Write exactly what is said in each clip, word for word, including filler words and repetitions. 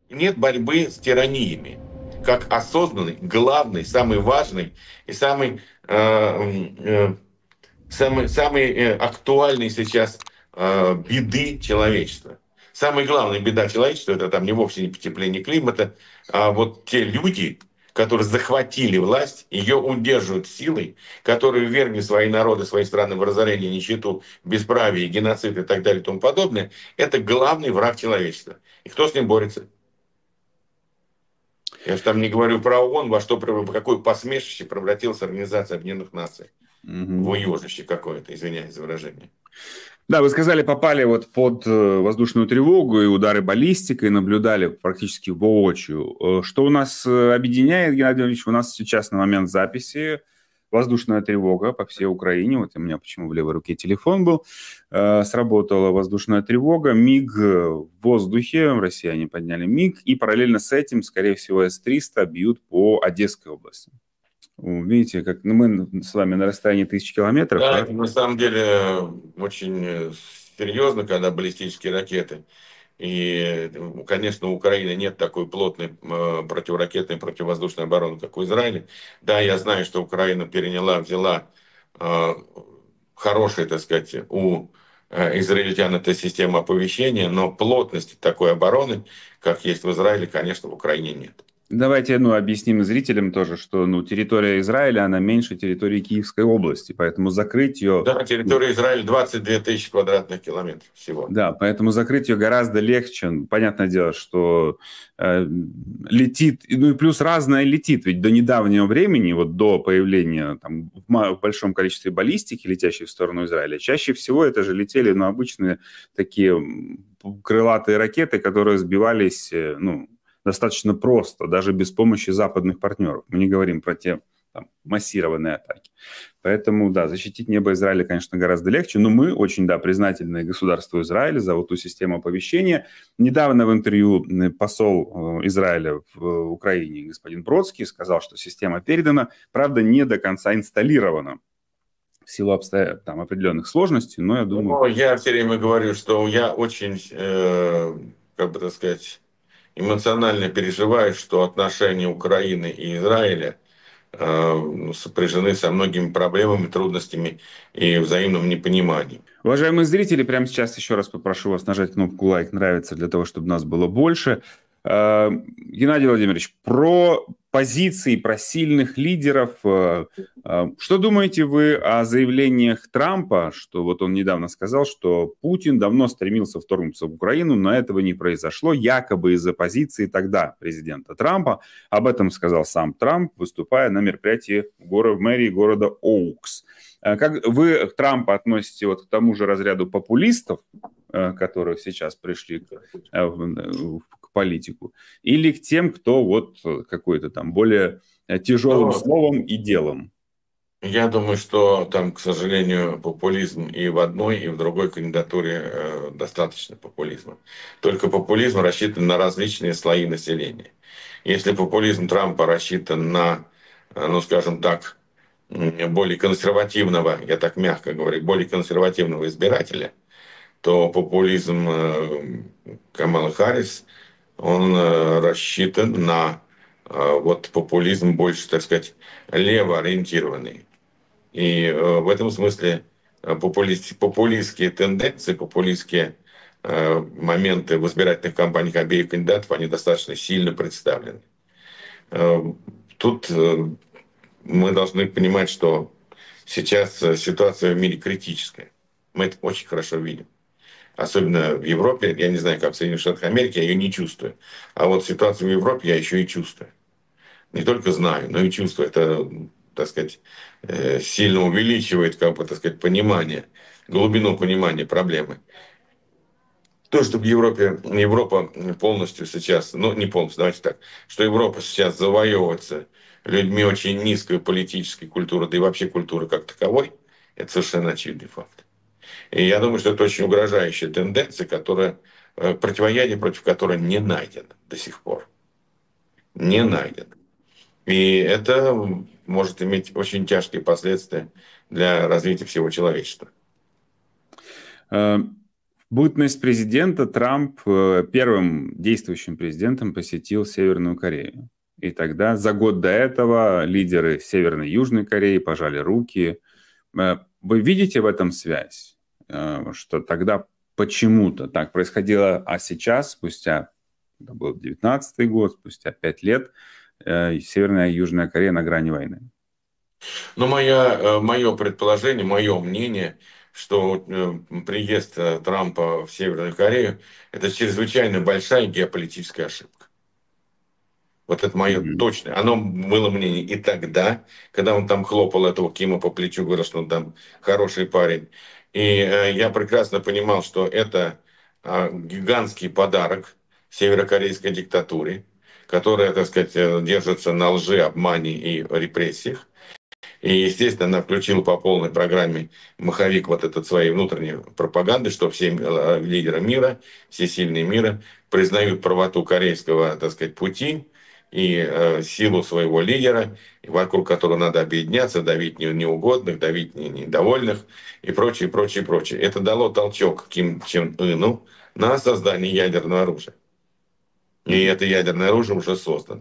Нет борьбы с тираниями, как осознанной, главной, самой важной и самой, э, м, э, самой, самой э, актуальной сейчас э, беды человечества. Самая главная беда человечества — это там не вовсе не потепление климата, а вот те люди, которые захватили власть, ее удерживают силой, которые ввергли свои народы, свои страны в разорение, нищету, бесправие, геноцид и так далее и тому подобное. Это главный враг человечества. И кто с ним борется? Я же там не говорю про ООН, во что, в какое посмешище превратилась Организация Объединенных Наций. В Мгм. уежище какое-то, извиняюсь за выражение. Да, вы сказали, попали вот под э, воздушную тревогу и удары баллистикой, наблюдали практически воочию. Э, Что у нас э, объединяет, Геннадий Владимирович? У нас сейчас на момент записи воздушная тревога по всей Украине. Вот у меня почему в левой руке телефон был. Э, Сработала воздушная тревога. МиГ в воздухе, россияне подняли МиГ. И параллельно с этим, скорее всего, С триста бьют по Одесской области. Видите, как ну, мы с вами на расстоянии тысячи километров, Да, а это на самом деле очень э, серьезно, когда баллистические ракеты. И, э, конечно, у Украины нет такой плотной э, противоракетной, противовоздушной обороны, как у Израиля. Да, я знаю, что Украина переняла, взяла э, хорошие, так сказать, у э, израильтян это система оповещения, но плотности такой обороны, как есть в Израиле, конечно, в Украине нет. давайте, ну, объясним зрителям тоже, что, ну, территория Израиля, она меньше территории Киевской области, поэтому закрыть ее, Да, территория Израиля двадцать две тысячи квадратных километров всего. да, поэтому закрыть ее гораздо легче. Понятное дело, что э, летит, ну и плюс разное летит, ведь до недавнего времени, вот до появления там в, ма- в большом количестве баллистики, летящей в сторону Израиля, чаще всего это же летели, ну, обычные такие м, крылатые ракеты, которые сбивались, э, ну, достаточно просто, даже без помощи западных партнеров. Мы не говорим про те там, массированные атаки. Поэтому, да, защитить небо Израиля, конечно, гораздо легче, но мы очень, да, признательны государству Израиля за вот ту систему оповещения. Недавно в интервью посол э, Израиля в Украине, господин Бродский, сказал, что система передана, правда, не до конца инсталлирована в силу обстоя... там, определенных сложностей, но я думаю... Ну, я все время говорю, что я очень, э, как бы так сказать, эмоционально переживаю, что отношения Украины и Израиля э, ну, сопряжены со многими проблемами, трудностями и взаимным непониманием. Уважаемые зрители, прямо сейчас еще раз попрошу вас нажать кнопку «Лайк», «Нравится», для того, чтобы нас было больше. Э, Геннадий Владимирович, про позиции, про сильных лидеров. э, э, Что думаете вы о заявлениях Трампа, что вот он недавно сказал, что Путин давно стремился вторгнуться в Украину, но этого не произошло, якобы из-за позиции тогда президента Трампа. Об этом сказал сам Трамп, выступая на мероприятии в, горо- в мэрии города Оукс. Э, Как вы Трампа относите вот к тому же разряду популистов, э, которые сейчас пришли к, э, в- к политику, или к тем, кто вот э, какой-то там более э, тяжелым Но словом и делом? я думаю, что там, к сожалению, популизм и в одной, и в другой кандидатуре э, достаточно популизма. Только популизм рассчитан на различные слои населения. Если популизм Трампа рассчитан на, э, ну, скажем так, м, более консервативного, я так мягко говорю, более консервативного избирателя, то популизм э, Камалы Харрис, он э, рассчитан на э, вот популизм больше, так сказать, левоориентированный. И э, в этом смысле э, популист, популистские тенденции, популистские э, моменты в избирательных кампаниях обеих кандидатов, они достаточно сильно представлены. Э, Тут э, мы должны понимать, что сейчас э, ситуация в мире критическая. Мы это очень хорошо видим. Особенно в Европе, я не знаю, как в Соединенных Штатах Америки, я ее не чувствую. А вот ситуацию в Европе я еще и чувствую. Не только знаю, но и чувствую. Это, так сказать, э, сильно увеличивает, как бы, так сказать, понимание, глубину понимания проблемы. То, что в Европе, Европа полностью сейчас, ну не полностью, давайте так, что Европа сейчас завоевывается людьми очень низкой политической культуры, да и вообще культуры как таковой, это совершенно очевидный факт. И я думаю, что это очень угрожающая тенденция, которая, э, противоядие против которой не найдено до сих пор. Не найдено. И это может иметь очень тяжкие последствия для развития всего человечества. Э, бытность президента Трамп первым действующим президентом посетил Северную Корею. И тогда, за год до этого, лидеры Северной и Южной Кореи пожали руки. Вы видите в этом связь? Что тогда почему-то так происходило, а сейчас, спустя, это был девятнадцатый год, спустя пять лет, Северная и Южная Корея на грани войны? Ну, моя, мое предположение, мое мнение, что приезд Трампа в Северную Корею – это чрезвычайно большая геополитическая ошибка. Вот это мое Mm-hmm. точное. Оно было мнение и тогда, когда он там хлопал этого Кима по плечу, говорил, что он там хороший парень. И э, я прекрасно понимал, что это э, гигантский подарок северокорейской диктатуре, которая, так сказать, держится на лжи, обмане и репрессиях. И, естественно, она включила по полной программе маховик вот этот своей внутренней пропаганды, что все лидеры мира, все сильные мира признают правоту корейского, так сказать, пути и э, силу своего лидера, вокруг которого надо объединяться, давить неугодных, давить недовольных и прочее, прочее, прочее. Это дало толчок Ким Чен Ыну на создание ядерного оружия. И это ядерное оружие уже создано.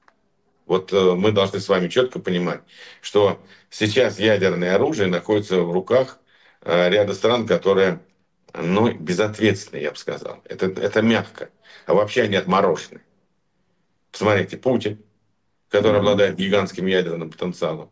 Вот э, мы должны с вами четко понимать, что сейчас ядерное оружие находится в руках э, ряда стран, которые, ну, безответственны, я бы сказал. Это, это мягко. А вообще они отморожены. Посмотрите, Путин, который обладает гигантским ядерным потенциалом.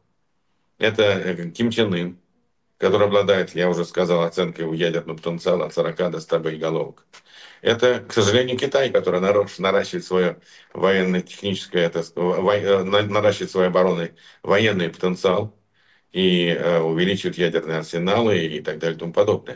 Это Ким Чен Ын, который обладает, я уже сказал, оценкой его ядерного потенциала от сорока до ста боеголовок. Это, к сожалению, Китай, который наращивает свое военно-техническое, это, наращивает свой оборонный военный потенциал и э, увеличивает ядерные арсеналы и так далее и тому подобное.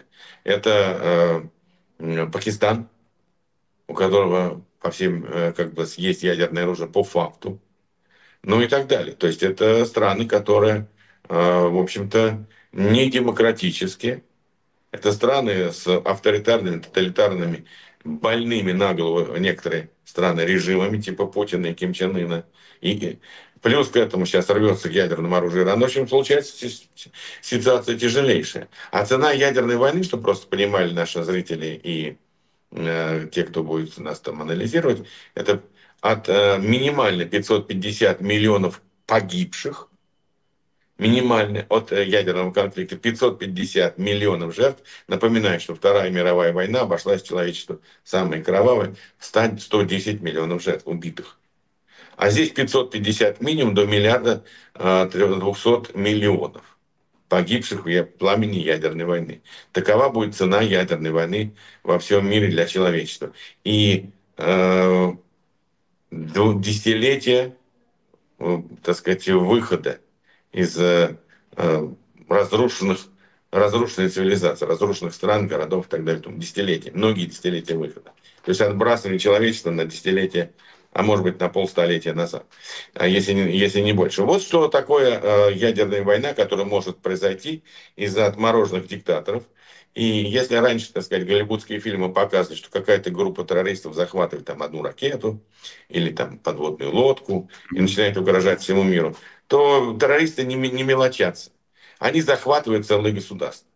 Это э, Пакистан, у которого по всем э, как бы есть ядерное оружие по факту, ну и так далее. То есть это страны, которые, э, в общем-то, не демократические. Это страны с авторитарными, тоталитарными, больными на голову некоторые страны режимами, типа Путина и Ким Чен Ына. И плюс к этому сейчас рвется к ядерному оружию Иран. В общем, получается ситуация тяжелейшая. А цена ядерной войны, чтобы просто понимали наши зрители и э, те, кто будет нас там анализировать, это от э, минимально пятьсот пятьдесят миллионов погибших, минимальный от ядерного конфликта пятьсот пятьдесят миллионов жертв. Напоминаю, что Вторая мировая война обошлась человечеству самой кровавой в сто десять миллионов жертв убитых. А здесь пятьсот пятьдесят минимум до миллиарда двухсот миллионов погибших в пламени ядерной войны. Такова будет цена ядерной войны во всем мире для человечества. И э, десятилетия, так сказать, выхода из э, разрушенных, разрушенной цивилизации, разрушенных стран, городов и так далее. Десятилетия, многие десятилетия выхода. То есть отбрасывание человечества на десятилетия, а может быть на полстолетия назад, если не, если не больше. Вот что такое э, ядерная война, которая может произойти из-за отмороженных диктаторов. И если раньше, так сказать, голливудские фильмы показывали, что какая-то группа террористов захватывает там одну ракету или там подводную лодку и начинает угрожать всему миру, то террористы не, не мелочатся. Они захватывают целые государства.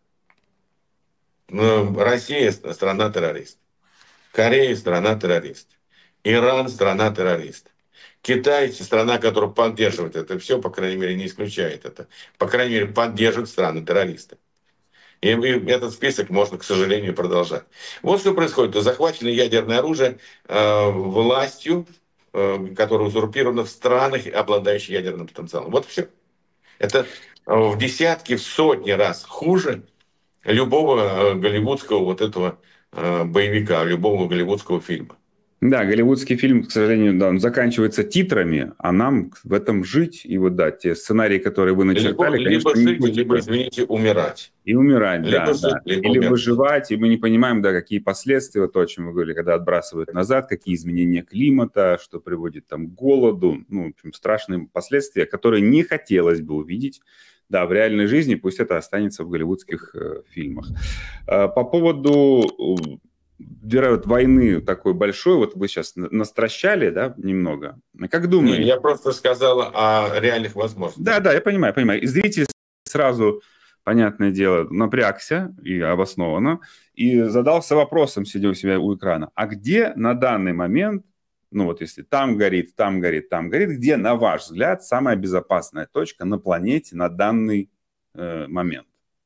Россия – страна-террорист. Корея – страна-террорист. Иран – страна-террорист. Китай – страна, которая поддерживает это все, по крайней мере, не исключает это. По крайней мере, поддерживает страны-террористы. И этот список можно, к сожалению, продолжать. Вот что происходит. Захвачено ядерное оружие э, властью, э, которая узурпирована в странах, обладающих ядерным потенциалом. Вот все. Это в десятки, в сотни раз хуже любого голливудского вот этого э, боевика, любого голливудского фильма. Да, голливудский фильм, к сожалению, да, он заканчивается титрами, а нам в этом жить. И вот, да, те сценарии, которые вы начертали, либо, конечно, либо не жить, будет. либо, извините, умирать. И умирать, либо да, жить, да. Либо Или умирать. выживать, и мы не понимаем, да, какие последствия, вот то, о чем вы говорили, когда отбрасывают назад, какие изменения климата, что приводит там к голоду, ну, в общем, страшные последствия, которые не хотелось бы увидеть, да, в реальной жизни, пусть это останется в голливудских э, фильмах. Э, по поводу вот, войны такой большой, вот вы сейчас настращали, да, немного. Как думаете? Не, я просто сказал о реальных возможностях. Да, да, я понимаю, понимаю. И зритель сразу понятное дело, напрягся и обоснованно, и задался вопросом, сидя у себя у экрана, а где на данный момент, ну вот если там горит, там горит, там горит, где, на ваш взгляд, самая безопасная точка на планете на данный э, момент?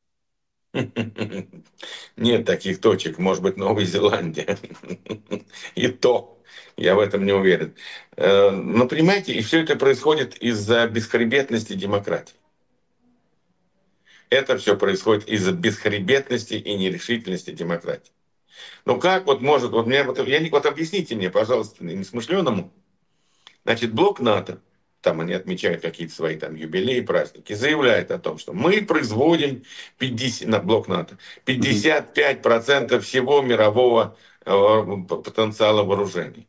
Нет таких точек, может быть, Новая Зеландия. И то, я в этом не уверен. Э, Но понимаете, и все это происходит из-за бесхребетности демократии. Это все происходит из-за бесхребетности и нерешительности демократии. Ну как вот может, вот, мне, вот, я, не- вот объясните мне, пожалуйста, несмышленному, значит, блок НАТО, там они отмечают какие-то свои там юбилеи, праздники, заявляет о том, что мы производим пятьдесят, на блок НАТО, Мгм. пятьдесят пять процентов всего мирового э, потенциала вооружений.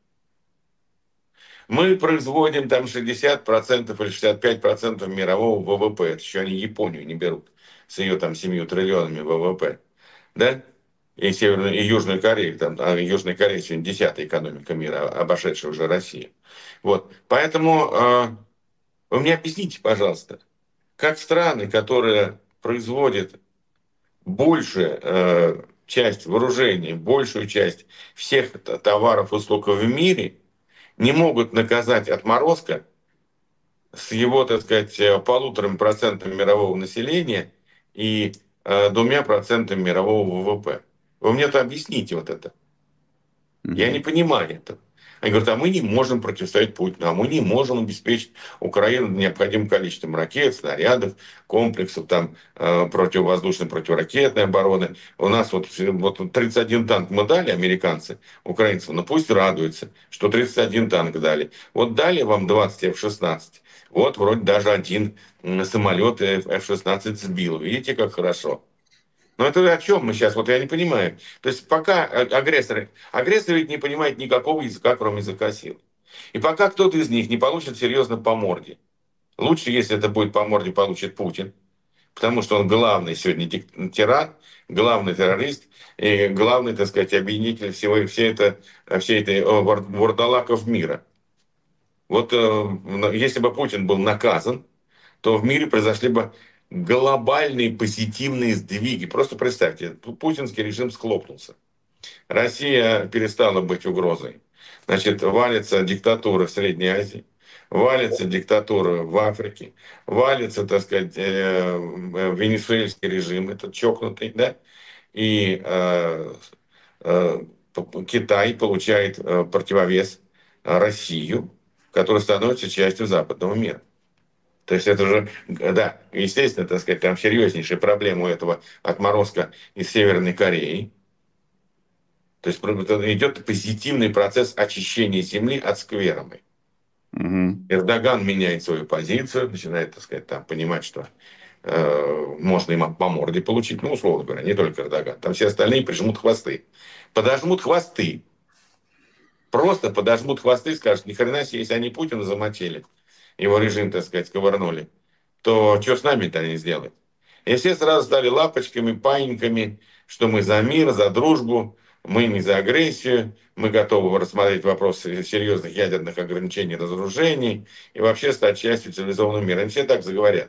Мы производим там шестьдесят процентов или шестьдесят пять процентов мирового ВВП. Это еще они Японию не берут с ее там семью триллионами ВВП. Да? И Северную, и Южную Корею. Там, а Южная Корея сегодня десятая экономика мира, обошедшая уже Россию. Вот. Поэтому э, вы мне объясните, пожалуйста, как страны, которые производят большую э, часть вооружений, большую часть всех товаров и услуг в мире, не могут наказать отморозка с его, так сказать, э, полуторами процентами мирового населения и э, двумя процентами мирового ВВП. Вы мне это объясните вот это. Я не Мгм. понимаю этого. Они говорят, а мы не можем противостоять Путину, а мы не можем обеспечить Украину необходимым количеством ракет, снарядов, комплексов, там, э, противовоздушной, противоракетной обороны. У нас вот, вот тридцать один танк мы дали, американцы, украинцам, но пусть радуются, что тридцать один танк дали. Вот дали вам двадцать эф шестнадцать, вот вроде даже один м, самолет эф шестнадцать сбил. Видите, как хорошо. Но это о чем мы сейчас? Вот я не понимаю. То есть пока а- агрессоры... Агрессор ведь не понимает никакого языка, кроме языка силы. И пока кто-то из них не получит серьезно по морде. Лучше, если это будет по морде, получит Путин. Потому что он главный сегодня дик- тиран, главный террорист и главный, так сказать, объединитель всего, всей, это, всей этой э, вар- вурдалаков мира. Вот э, если бы Путин был наказан, то в мире произошли бы глобальные позитивные сдвиги. Просто представьте, путинский режим схлопнулся. Россия перестала быть угрозой. Значит, валится диктатура в Средней Азии, валится диктатура в Африке, валится, так сказать, э, э, венесуэльский режим, этот чокнутый, да, и э, э, Китай получает э, противовес э, Россию, которая становится частью западного мира. То есть это же, да, естественно, так сказать, там серьезнейшая проблема у этого отморозка из Северной Кореи. То есть идет позитивный процесс очищения земли от скверны. Мгм. Эрдоган меняет свою позицию, начинает, так сказать, там, понимать, что э, можно им по морде получить, ну, условно говоря, не только Эрдоган. Там все остальные прижмут хвосты. Подожмут хвосты. Просто подожмут хвосты, скажут, ни хрена себе, если они Путина замочили, его режим, так сказать, сковырнули, то что с нами-то они сделают? И все сразу стали лапочками, паиньками, что мы за мир, за дружбу, мы не за агрессию, мы готовы рассмотреть вопросы серьезных ядерных ограничений, разоружений и вообще стать частью цивилизованного мира. Они все так заговорят.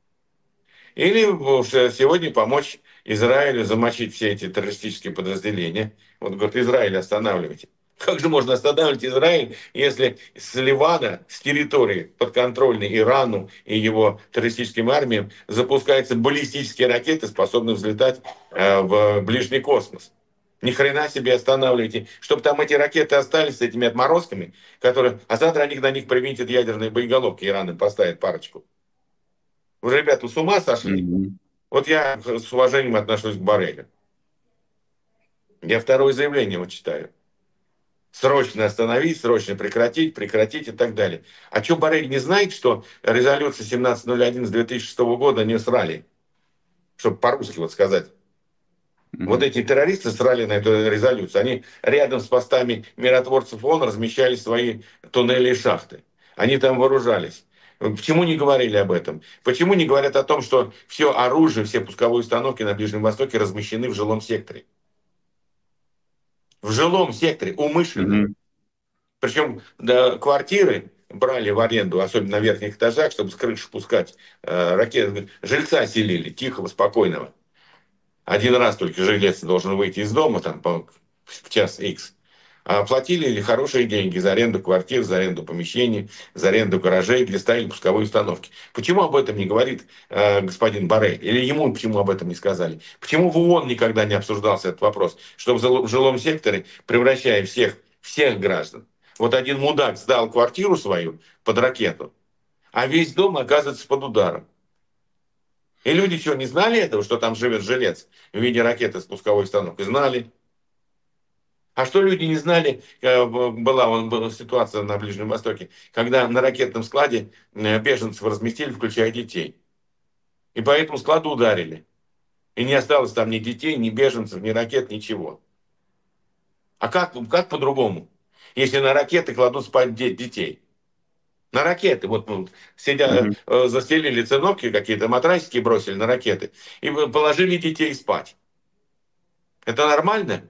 Или уж сегодня помочь Израилю замочить все эти террористические подразделения. Вот говорит, Израиль останавливайте. Как же можно останавливать Израиль, если с Ливана, с территории подконтрольной Ирану и его террористическим армиям запускаются баллистические ракеты, способные взлетать э, в ближний космос? Ни хрена себе останавливайте, чтобы там эти ракеты остались с этими отморозками, которые, а завтра они на них применят ядерные боеголовки, Иран им поставит парочку. Вы, ребята, с ума сошли? Мгм. Вот я с уважением отношусь к Боррелю. Я второе заявление его читаю. Срочно остановить, срочно прекратить, прекратить и так далее. А что Боррель не знает, что резолюция семнадцать ноль один с две тысячи шестого года не срали? Чтобы по-русски вот сказать. Вот Мгм. эти террористы срали на эту резолюцию. Они рядом с постами миротворцев ООН размещали свои туннели и шахты. Они там вооружались. Почему не говорили об этом? Почему не говорят о том, что все оружие, все пусковые установки на Ближнем Востоке размещены в жилом секторе? В жилом секторе, умышленно. Мгм. Причем да, квартиры брали в аренду, особенно на верхних этажах, чтобы с крыши пускать э, ракеты. Жильца селили, тихого, спокойного. Один раз только жилец должен выйти из дома там, по, в час икс. А платили хорошие деньги за аренду квартир, за аренду помещений, за аренду гаражей, где ставили пусковые установки. Почему об этом не говорит э, господин Боррель? Или ему почему об этом не сказали? Почему в ООН никогда не обсуждался этот вопрос? Что в зал- в жилом секторе, превращая всех, всех граждан, вот один мудак сдал квартиру свою под ракету, а весь дом оказывается под ударом. И люди что, не знали этого, что там живет жилец в виде ракеты с пусковой установкой? Знали. А что люди не знали, э, была, вон, была ситуация на Ближнем Востоке, когда на ракетном складе э, беженцев разместили, включая детей. И по этому складу ударили. И не осталось там ни детей, ни беженцев, ни ракет, ничего. А как, как по-другому? Если на ракеты кладут спать де- детей. На ракеты. Вот ну, сидя, Мгм. э, застелили циновки какие-то, матрасики бросили на ракеты. И положили детей спать. Это нормально?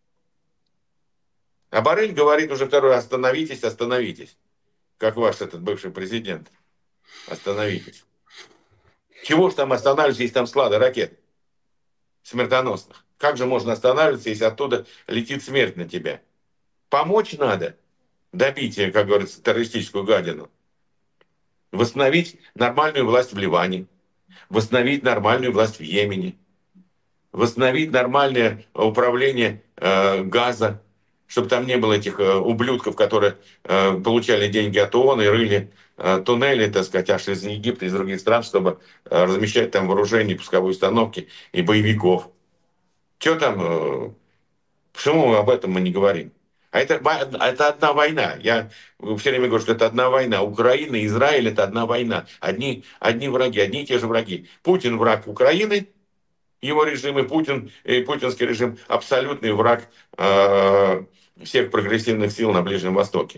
А Боррель говорит уже второй раз: остановитесь, остановитесь. Как ваш этот бывший президент. Остановитесь. Чего ж там останавливаться, если там склады ракет смертоносных? Как же можно останавливаться, если оттуда летит смерть на тебя? Помочь надо. Добить, как говорится, террористическую гадину. Восстановить нормальную власть в Ливане. Восстановить нормальную власть в Йемене. Восстановить нормальное управление э, газа, чтобы там не было этих э, ублюдков, которые э, получали деньги от ООН и рыли э, туннели, так сказать, аж из Египта, из других стран, чтобы э, размещать там вооружение, пусковые установки и боевиков. Что там, э, почему об этом мы не говорим? А это, это одна война. Я все время говорю, что это одна война. Украина и Израиль — это одна война. Одни, одни враги, одни и те же враги. Путин — враг Украины, его режим, и Путин, и путинский режим — абсолютный враг э, всех прогрессивных сил на Ближнем Востоке.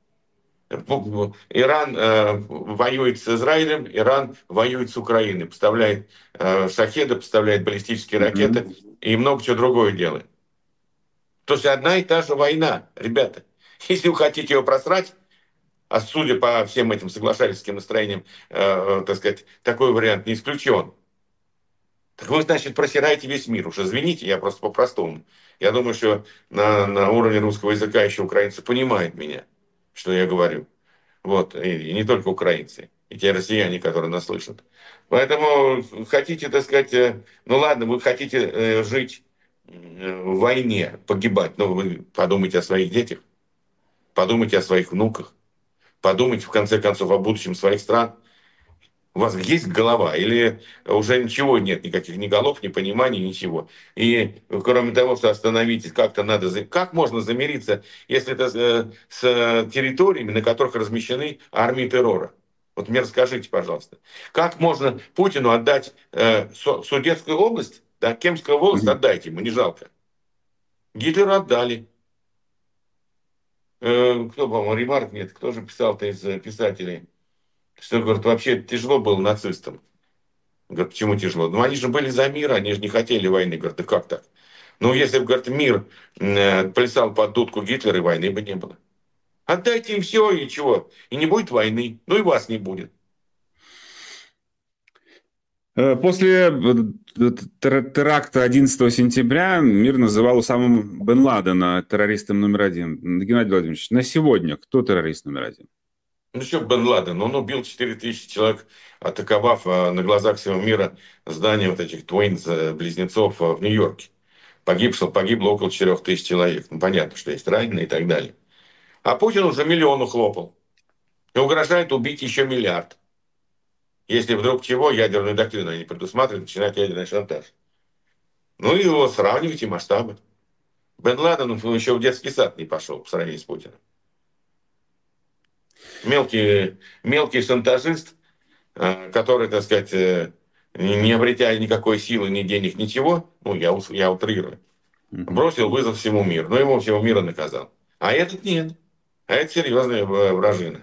Иран э, воюет с Израилем, Иран воюет с Украиной, поставляет э, шахеды, поставляет баллистические Мгм. ракеты и много чего другое делает. То есть одна и та же война, ребята. Если вы хотите ее просрать, а судя по всем этим соглашательским настроениям, э, э, так сказать, такой вариант не исключен, так вы, значит, просираете весь мир. Уж извините, я просто по-простому. Я думаю, что на, на уровне русского языка еще украинцы понимают меня, что я говорю. Вот, и, и не только украинцы, и те россияне, которые нас слышат. Поэтому хотите, так сказать, э, ну ладно, вы хотите э, жить э, в войне, погибать, но вы подумайте о своих детях, подумайте о своих внуках, подумайте, в конце концов, о будущем своих стран. У вас есть голова или уже ничего нет, никаких ни голов, ни пониманий, ничего. И кроме того, что остановитесь, как-то надо... за- Как можно замириться, если это э, с э, территориями, на которых размещены армии террора? Вот мне расскажите, пожалуйста. Как можно Путину отдать э, Со- Судетскую область, да, Кемскую область Мгм. отдайте, ему не жалко. Гитлеру отдали. Э, кто, по-моему, Ремарк, нет, кто же писал-то из э, писателей? Что, говорит, вообще тяжело было нацистам. Говорит, почему тяжело? Ну, они же были за мир, они же не хотели войны. Говорит, да как так? Ну, если бы, говорит, мир э, плясал под дудку Гитлера, и войны бы не было. Отдайте им все, и чего? И не будет войны. Ну, и вас не будет. Э, После э, тер- теракта одиннадцатого сентября мир называл Усамом бен Ладена террористом номер один. Геннадий Владимирович, на сегодня кто террорист номер один? Ну, что Бен Ладен? Он убил четыре тысячи человек, атаковав э, на глазах всего мира здание вот этих твинс, э, близнецов э, в Нью-Йорке. Погибло, погибло около четырех тысяч человек. Ну, понятно, что есть раненые и так далее. А Путин уже миллион ухлопал. И угрожает убить еще миллиард. Если вдруг чего, ядерную доктрину не предусматривает, начинает ядерный шантаж. Ну и его сравнивайте масштабы. Бен Ладен еще в детский сад не пошел по сравнению с Путиным. Мелкий, мелкий шантажист, э, который, так сказать, э, не не обретя никакой силы, ни денег, ничего, ну, я, ус- я утрирую, Мгм. бросил вызов всему миру. Но его всего мира наказал. А этот нет. А это серьезная в- вражина.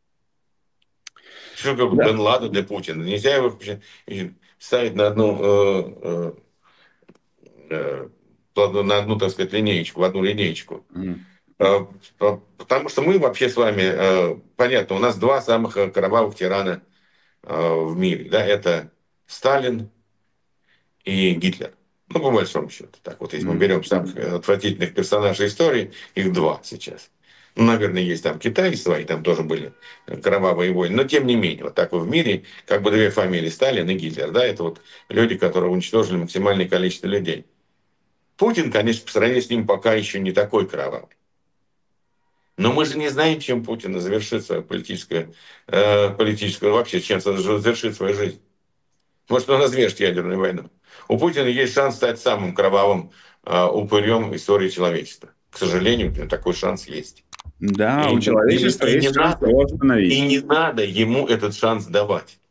Что как Да. Бен Ладен для Путина? Нельзя его вообще и ставить на одну э, э, э, на одну, так сказать, линеечку, в одну линеечку. Мгм. Э, Потому что мы вообще с вами, э, понятно, у нас два самых э, кровавых тирана э, в мире. Да, это Сталин и Гитлер. Ну, по большому счету. Так вот, если мы М. берем самых э, отвратительных персонажей истории, их два сейчас. Ну, наверное, есть там Китай свои, там тоже были э, кровавые войны. Но, тем не менее, вот так вот в мире как бы две фамилии Сталин и Гитлер. Да, это вот люди, которые уничтожили максимальное количество людей. Путин, конечно, по сравнению с ним пока еще не такой кровавый. Но мы же не знаем, чем Путин завершит свою политическую, э, политическую вообще, чем он завершит свою жизнь. Может, он развяжет ядерную войну. У Путина есть шанс стать самым кровавым э, упырем истории человечества. К сожалению, такой шанс есть. Да, И, у и- человечества и не есть шанс надо, его и остановить. не надо ему этот шанс давать.